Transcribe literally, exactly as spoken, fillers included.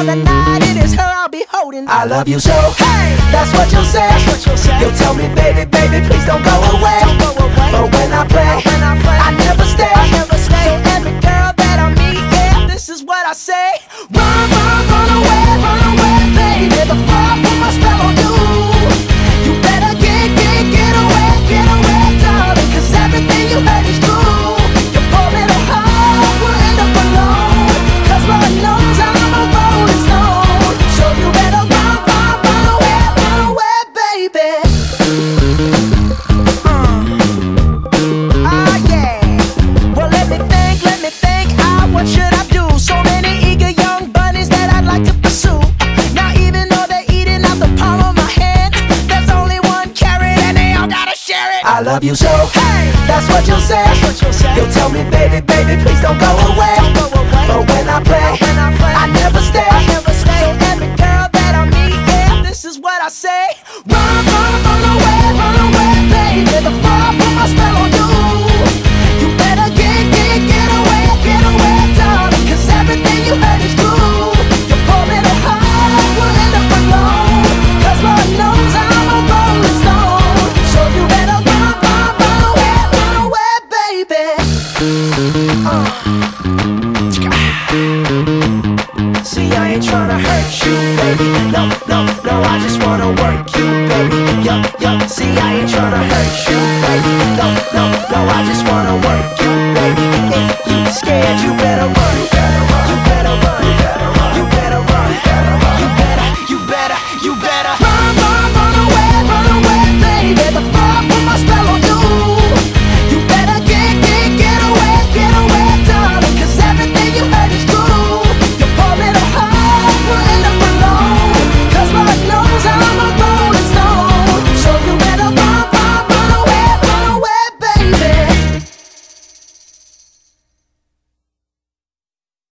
the night, it is her I'll be holding. I love you so, Hey, that's what you'll say. that's what you'll say. You'll tell me, baby, baby, please don't go away. Don't go away. But when I play, when I play, I never stay. I never stay. So every girl that I meet, yeah, this is what I say. Run, run, run away, run away, baby, before I put my spell on you. You better get, get, get away, get away, darling, cause everything you heard is true. Your poor little heart will end up alone, cause Lord knows I'm a rolling stone. So you better run, run, run away, run away, baby. Ah, yeah. Well, let me think, let me think. Ah, what should I do? So many eager young bunnies that I'd like to pursue. Now, even though they're eating out the palm of my hand, there's only one carrot and they all gotta share it. I love you so, Hey, that's what you'll say. that's what you'll say. You'll tell me, baby, baby, please don't go away. Don't go away. But when I play, when I play, I never stay. I never stay. So every girl that I meet, yeah, this is what I say. Run, run, run away, run away, baby, before I put my spell on you. You better get, get, get away, get away, darling, cause everything you heard is true. Your poor little heart will end up alone, cause Lord knows I'm a rolling stone. So you better run, run, run away, run away, baby. Uh. See, I ain't tryna hurt you, baby. No, no, no, I just wanna work you, baby. Yup, yup. See, I ain't tryna hurt you, baby. No, no, no, I just wanna work you, baby. If you scared, you better run.